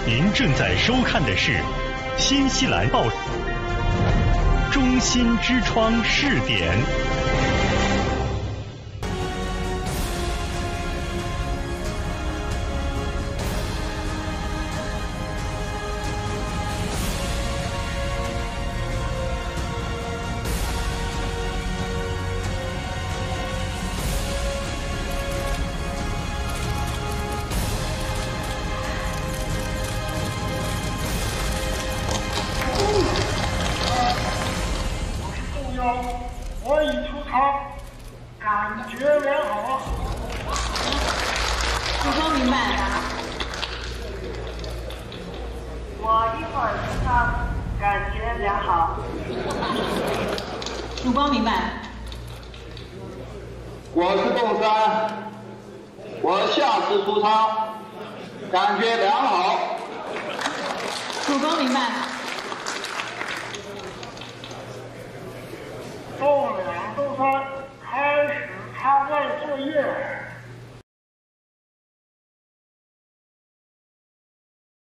您正在收看的是新西兰报中心之窗试点。 我已出场，感觉良好。 主播明白。 我一会儿出场，感觉良好。 主播明白。 我是凤山，我下次出场，感觉良好。 主播明白。 栋2、栋3开始参赛作业。